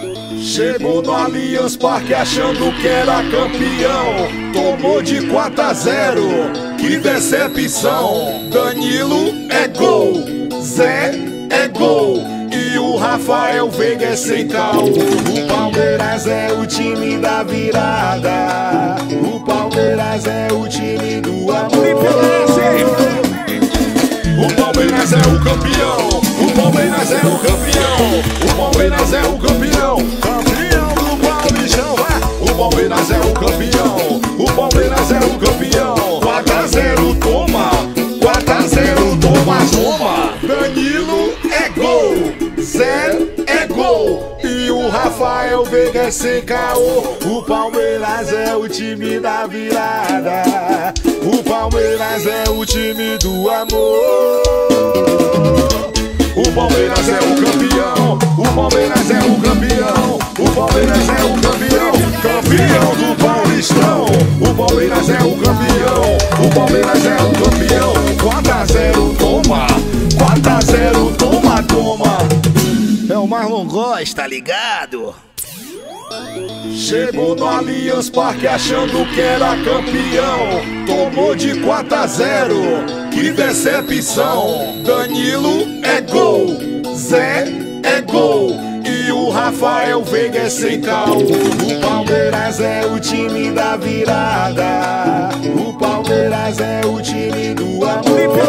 Chegou no Allianz Parque achando que era campeão, tomou de 4-0, que decepção. Danilo é gol, Zé é gol, e o Rafael Veiga é sem cal. O Palmeiras é o time da virada, o Palmeiras é o time do amor. O Palmeiras é o campeão, o Palmeiras é o campeão, o Palmeiras é o campeão, campeão do Paulistão. O Palmeiras é o campeão, o Palmeiras é o campeão. 4-0 toma, 4-0 toma. Danilo é gol, Zé é gol, e o Rafael Veiga é sem caô. O Palmeiras é o time da virada, o Palmeiras é o time do amor. O Palmeiras é o campeão, o Palmeiras é o campeão, o Palmeiras é o campeão, campeão do Paulistão. O Palmeiras é o campeão, o Palmeiras é o campeão. 4-0 toma, 4-0 toma. É o Marlon Góes, tá ligado? Chegou no Allianz Parque achando que era campeão, tomou de 4-0, que decepção. Danilo é gol, Zé é gol, e o Rafael Veiga é sem cal. O Palmeiras é o time da virada, o Palmeiras é o time do amor.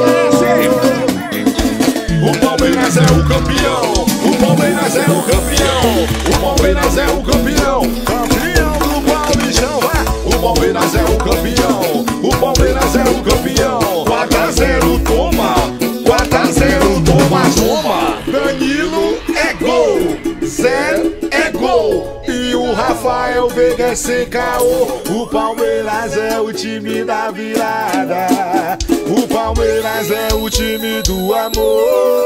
O Palmeiras é o campeão, o Palmeiras é o campeão, o Palmeiras é o campeão, campeão do Paulistão. O Palmeiras é o campeão, o Palmeiras é o campeão. 4-0 toma, 4-0 toma. Danilo é gol, Zé é gol, e o Rafael Veiga é sem caô. O Palmeiras é o time da virada, o Palmeiras é o time do amor.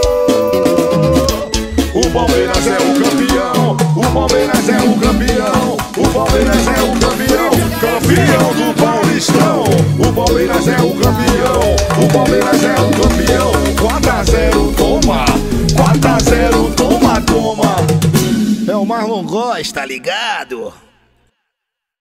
O Palmeiras é o campeão, o Palmeiras é o campeão, o Palmeiras é o campeão, campeão do Paulistão. O Palmeiras é o campeão, o Palmeiras é o campeão. 4-0 toma, 4-0 toma. É o Marlon Góes, tá ligado?